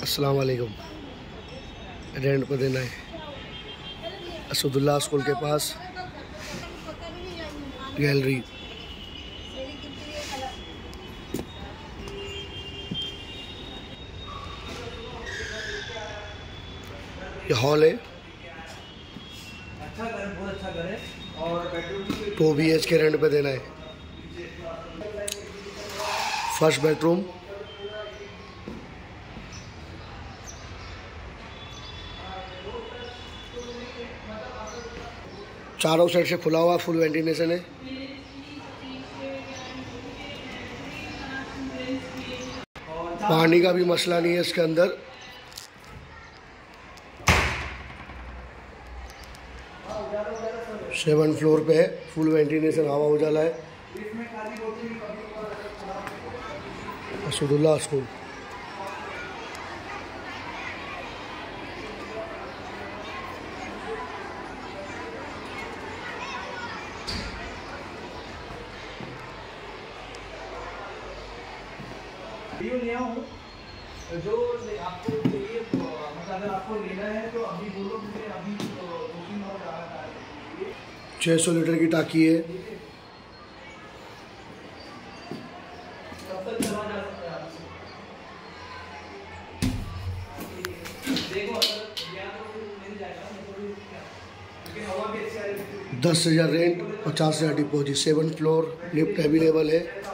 अस्सलाम वालेकुम। रेंट पर देना है असदुल्ला स्कूल के पास गैलरी। ये हॉल है, अच्छा घर, बहुत अच्छा घर है। और बेडरूम 2 BHK रेंट पे देना है। फर्स्ट बेडरूम, चारों साइड से खुला हुआ, फुल वेंटिलेशन है। पानी का भी मसला नहीं है इसके अंदर। सेवन फ्लोर पे है, फुल वेंटिलेशन, हवा उजाला है। असदुल्ला स्कूल। लिया हूँ जो आपको चाहिए, मतलब अगर आपको लेना है तो अभी बोलो मुझे, अभी बुकिंग हो रहा है। 600 लीटर की टाकी है। कब तक चला जा सकता है आपसे? देखो अगर या तो मिल जाएगा, लेकिन हवा भी अच्छी आ रही है। 10,000 rent, 50,000 deposit. 7 floor, lift available है।